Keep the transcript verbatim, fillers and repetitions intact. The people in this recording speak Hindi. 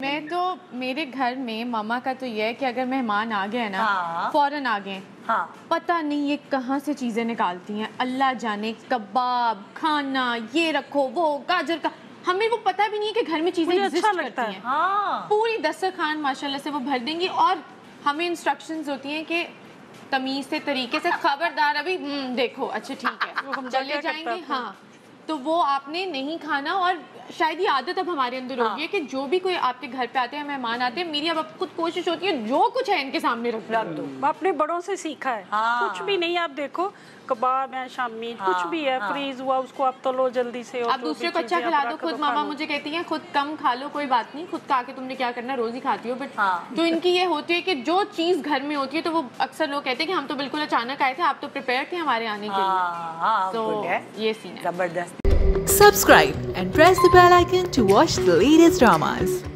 मैं तो मेरे घर में मामा का तो ये है कि अगर मेहमान आ गए ना, हाँ। फौरन आ गए, हाँ। पता नहीं ये कहाँ से चीजें निकालती हैं, अल्लाह जाने, कबाब, खाना, ये रखो, वो गाजर का, हमें वो पता भी नहीं है कि घर में चीजें एग्जिस्ट अच्छा करती हैं। हाँ। पूरी दस्तरखान माशाल्लाह से वो भर देंगी और हमें इंस्ट्रक्शंस होती हैं कि तमीज से, तरीके से, खबरदार अभी देखो, अच्छा ठीक है चले जाएंगे, हाँ तो वो आपने नहीं खाना। और शायद ये आदत अब हमारे अंदर हो गई है कि जो भी कोई आपके घर पे आते हैं, मेहमान आते हैं, मेरी अब खुद कोशिश होती है जो कुछ है इनके सामने रख दो। अपने बड़ों से सीखा है। हाँ। कुछ भी नहीं, आप देखो कबाब है, शामी, हाँ, कुछ भी है, हाँ, फ्रीज हुआ, उसको आप तलो जल्दी से। आप दूसरे को अच्छा खिला दो। खुद मामा मुझे कहती हैं खुद कम खा लो, कोई बात नहीं, खुद खा के तुमने क्या करना, रोज ही खाती हो। बट हाँ। जो इनकी ये होती है कि जो चीज घर में होती है तो वो अक्सर लोग कहते हैं कि हम तो बिल्कुल अचानक आए थे, आप तो प्रिपेयर थे हमारे आने के लिए। तो ये सीन है। जबरदस्त। Subscribe and press the bell icon to watch the latest dramas.